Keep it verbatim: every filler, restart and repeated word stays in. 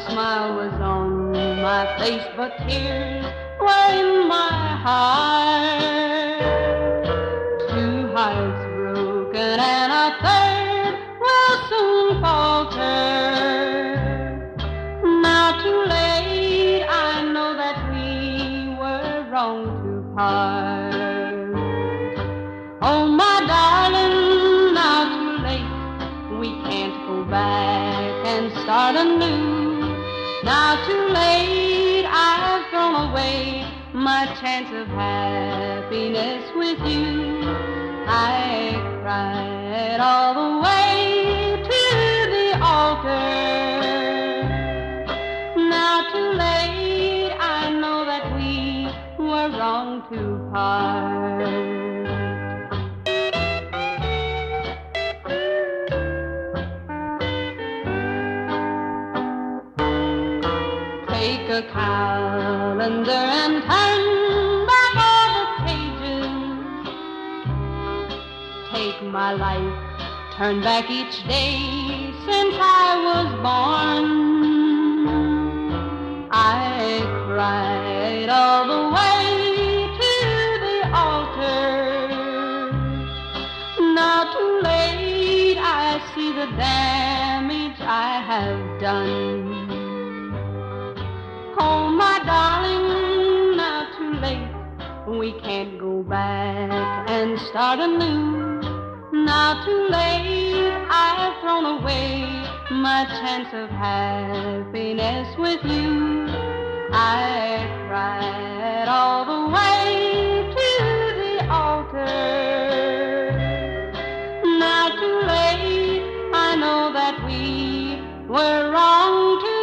smile was on my face, but tears were in my heart. Two hearts broken and a third will soon falter. Now too late, I know that we were wrong to part. Oh, my darling, now too late, we can't go back and start anew. Now too late, I've thrown away my chance of happiness with you. I cried all the way to the altar. Now too late, I know that we were wrong to part. Take a calendar and turn back all the pages. Take my life, turn back each day since I was born. I cried all the way to the altar. Now too late, I see the damage I have done. Oh, my darling, now too late, we can't go back and start anew. Now too late, I've thrown away my chance of happiness with you. I cried all the way to the altar. Now too late, I know that we were wrong to